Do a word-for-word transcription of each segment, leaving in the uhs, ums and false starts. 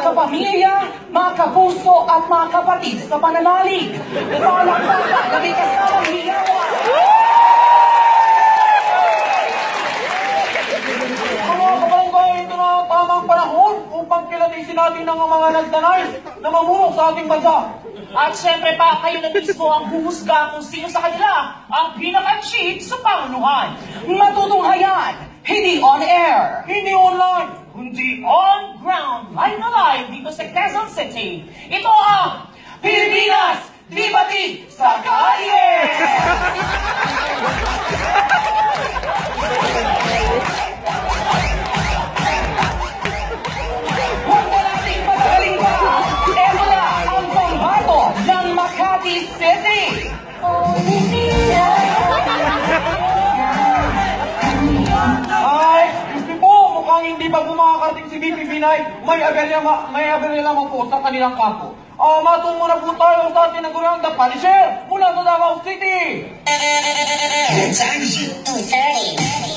kapamilya, mga kapuso at mga kapatid sa pananalig. Palakpakan na may kasamang hiyawan. Mga kabarangay, ito na ang tamang panahon upang kilatisin natin ng mga nagdanay na mamulong sa ating bansa. At syempre pa, kayo na mismo ang huhusga kung sino sa kanila ang pinaka-chief sa pamunuan. Matutunghayan, hindi on air, Hindi online, kundi on ground, live na live dito sa Quezon City. Ito ang Pilipinas, Dibati sa Kalye! Huwag mo nating pagkaling pa! Ito na ang pambato ng Makati City! Ay, hindi po, mukhang hindi pa bumakarating si B P Binay. May aberya, may aberya lamang po sa kanilang kampo. Ah, matungo na po tayo sa ating nagurang The Punisher mula sa Davao City. Time is two thirty.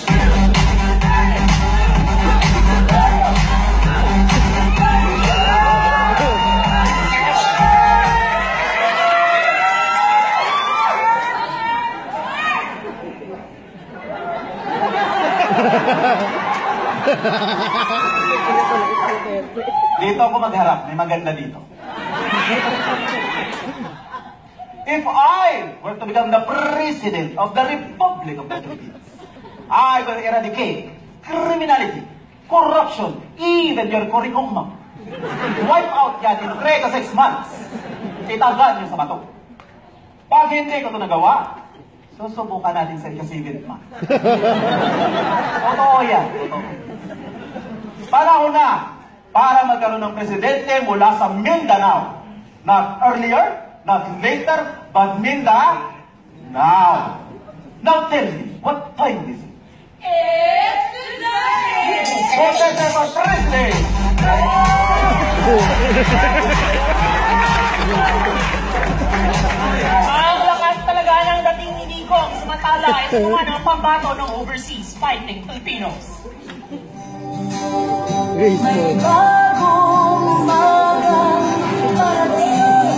Dito ako magharap, may maganda dito. If I were to become the President of the Republic of the Philippines, I will eradicate criminality, corruption, even your curriculum. Wipe out yan in three to six months. Itagal niyo sa bato. Pag hindi ko ito nagawa, susubukan natin sa ikasibit ma. Totoo yan, totoo. Panahon na para magkaroon ng presidente mula sa Mindanao. Not earlier, not later, but Mindanao now. Now tell me, what time is it? It's today! President for President! Ang lakas talaga ng dating ni Nico ang sumatala ay kumuha ng pambato ng overseas fighting Filipinos. May bagong umaga parating.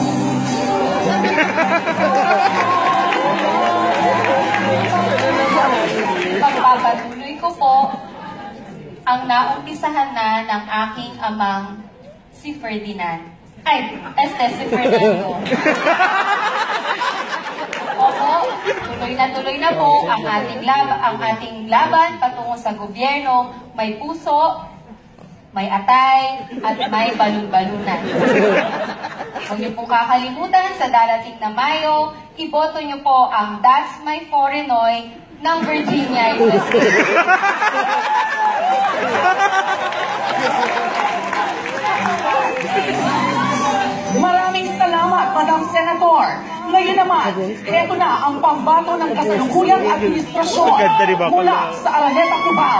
Pagpapatuloy ko po ang naumpisahan na ng aking amang si Ferdinand. Ay, este si Fernando. Opo, tuloy na tuloy na po ang ating laban, ang ating laban patungo sa gobyerno. May puso, may atay, at may balon-balunan. Huwag niyo pong kakalimutan sa darating na Mayo, iboto niyo po ang That's My Foreignoy ng Virginia, U S A. Maraming salamat, Madam Senator. Ngayon naman, eto na ang pambato ng kasalukuyang administrasyon mula sa Araneta, Cubao.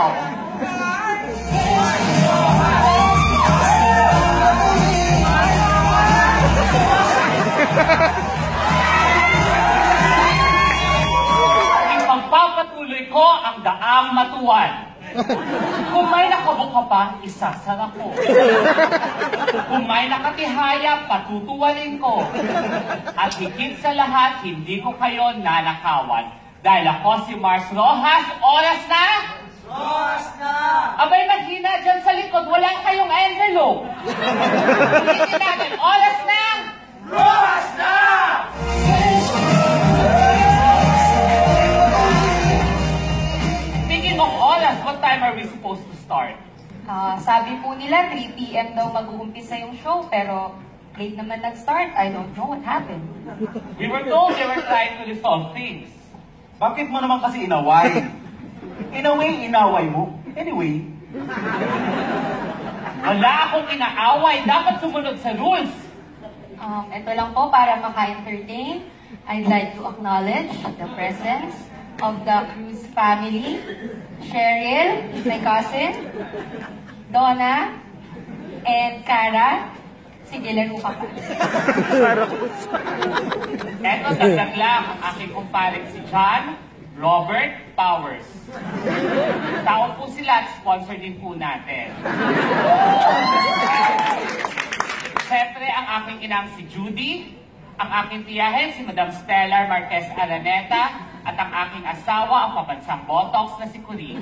Ipagpapatuloy ko ang daang matuwan. Kung may nakabuka pa, isasara ko. Kung may nakatihaya, patutuwalin ko. At higit sa lahat, hindi ko kayo nanakawan. Dahil ako si Mars Rojas, oras na? Oras na! Abay, maghina dyan sa likod, wala kayong envelope. Hindi natin, oras na? Oras na! Speaking of oras, what time are we supposed to start? Ah, sabi po nila three p m daw mag-uumpisa yung show, pero late naman nag-start. I don't know what happened. We were told they were trying to resolve things. Bakit mo naman kasi inaway? In a way, inaway mo. Anyway, Wala akong inaaway. Dapat sumunod sa rules. Um, ito lang po para maka-entertain. I'd like to acknowledge the presence of the Cruz family. Cheryl, my cousin, Donna, and Cara. Sige, laro ka pa. Eto, dagdag lang ang aking kumparing si John Robert Powers. Tao po sila at sponsor din po natin. Siyempre, ang aking inang si Judy, ang aking tiyahin si Madam Stellar Marquez Araneta, at ang aking asawa, ang pabansang botox na si Corinne.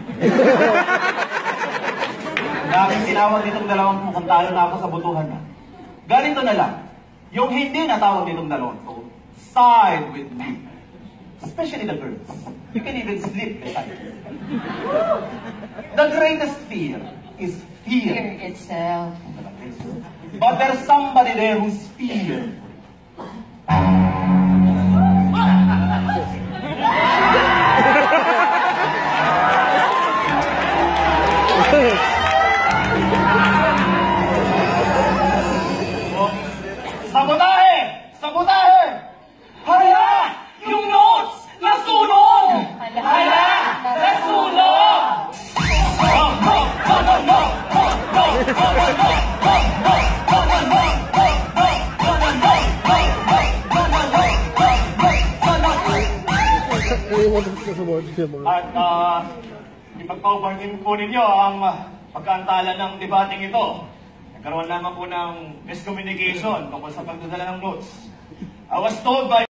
Daming tinawag ditong dalawang to kung talo na ako sa botohan na. Ganito na lang, yung hindi natawag ditong dalawang to, side with me. Especially the girls. You can even sleep beside me. The greatest fear is Fear fear. itself. But there's somebody there who's fear. Sabotahe! Sabotahe! Hala! Yung notes! Nasunog! Hala! Hala! Nasunog! At uh, ipagpaubargin po ninyo ang uh, pagkaantala ng debating ito. Nagkaroon naman po ng miscommunication tungkol sa pagdadala ng notes. I was told by